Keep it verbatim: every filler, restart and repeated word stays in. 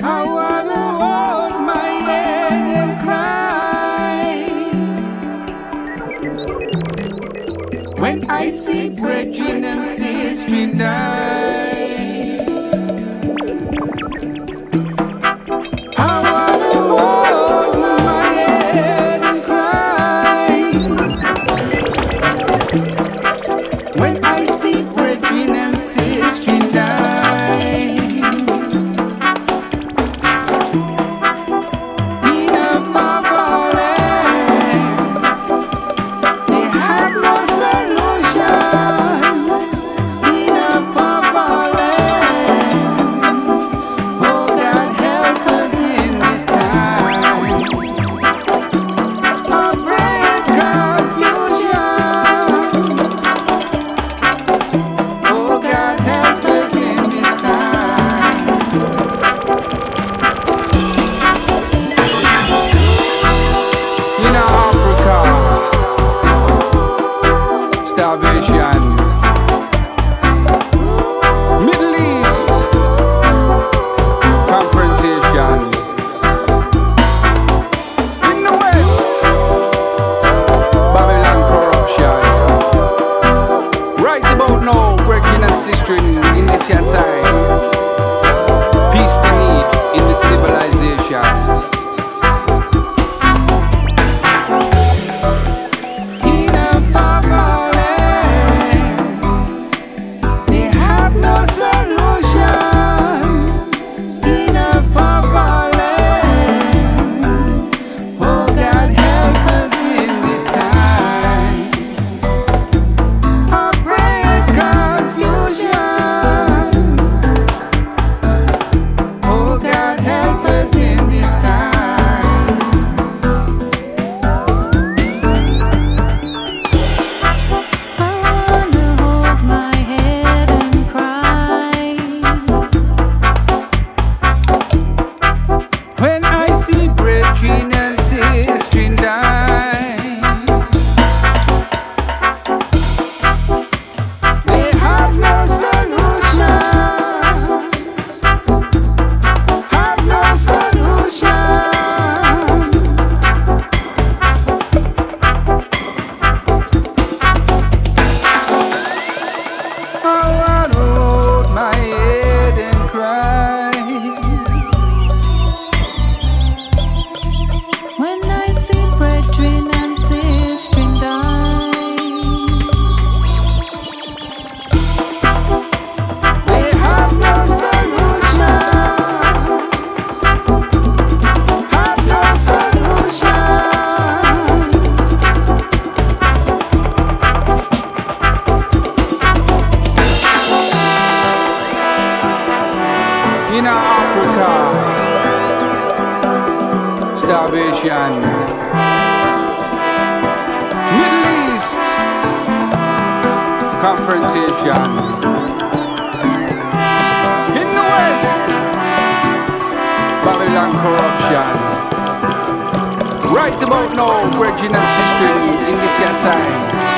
I wanna hold my head and cry when I see brethren and sisters die. I wanna hold my head and cry when I see brethren and sisters die. Starvation, Middle East, confrontation. In the West, Babylon corruption. Right about now, brethren and sisters in this year time, peace the need in the civilization. In Africa, starvation. Middle East, confrontation. In the West, Babylon corruption. Right about now, brethren and sisters in this year time,